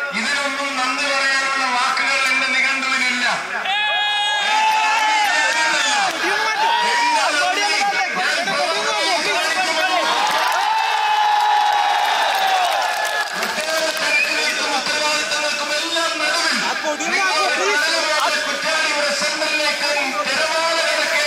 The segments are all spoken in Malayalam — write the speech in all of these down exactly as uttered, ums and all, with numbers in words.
ഇതിനൊന്നും നന്ദി പറയാനുള്ള വാക്കുകൾ എന്റെ നിഘണ്ടുവിനില്ല. ഉത്തരവാദിത്തങ്ങൾക്കും എല്ലാം നടുവിൽ കുറ്റാലിയുടെ സെന്ററിലേക്കും തിരമാലകളൊക്കെ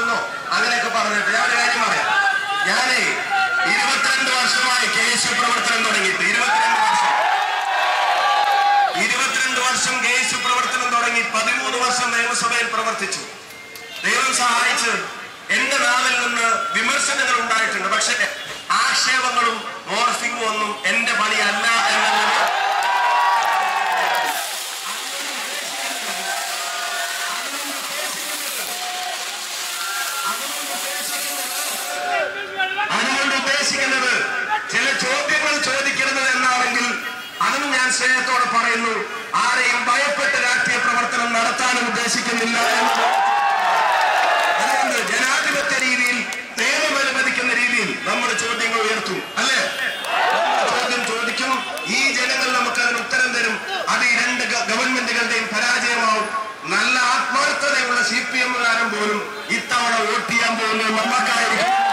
വന്നോ അങ്ങനെയൊക്കെ പറഞ്ഞിട്ട് ഞാൻ ഒരു കാര്യം പറയാം. ഞാനേ ഇരുപത്തിരണ്ട് വർഷമായി കെ എസ് യു പ്രവർത്തനം തുടങ്ങിയിട്ട് ഇരുപത്തിരണ്ട് വർഷം ഇരുപത്തിരണ്ട് വർഷം കെ എസ് യു പ്രവർത്തനം തുടങ്ങി പതിമൂന്ന് വർഷം നിയമസഭയിൽ പ്രവർത്തിച്ചു. ദൈവം സഹായിച്ച് എന്റെ നാവിൽ നിന്ന് വിമർശനങ്ങൾ ഉണ്ടായിട്ടുണ്ട്. പക്ഷെ ആക്ഷേപങ്ങളും മോർഫിങ്ങും ഒന്നും എന്റെ പണിയല്ല എന്നുള്ളത് അതുകൊണ്ട് ഉദ്ദേശിക്കുന്നത് ചില ചോദ്യങ്ങൾ ചോദിക്കരുത് എന്നാണെങ്കിൽ അതും ഞാൻ സ്നേഹത്തോടെ പറയുന്നു. ആരെയും ഭയപ്പെട്ട് രാഷ്ട്രീയ പ്രവർത്തനം നടത്താനും ഉദ്ദേശിക്കുന്നില്ല. അതുകൊണ്ട് ജനാധിപത്യ രീതിയിൽ നിയമം അനുവദിക്കുന്ന രീതിയിൽ നമ്മുടെ ചോദ്യങ്ങൾ ഉയർത്തും. അല്ലേ? ചോദ്യം ചോദിക്കും. ഈ ജനങ്ങൾ നമുക്ക് അതിന് ഉത്തരം തരും. അത് ഈ രണ്ട് ഗവൺമെന്റുകളുടെയും പരാജയമാവും. നല്ല ആത്മാർത്ഥതയുള്ള സി പി എമ്മുകാരൻ പോലും ഇത്തവണ വോട്ട് ചെയ്യാൻ പോകുന്നത് നമുക്കായിരിക്കും.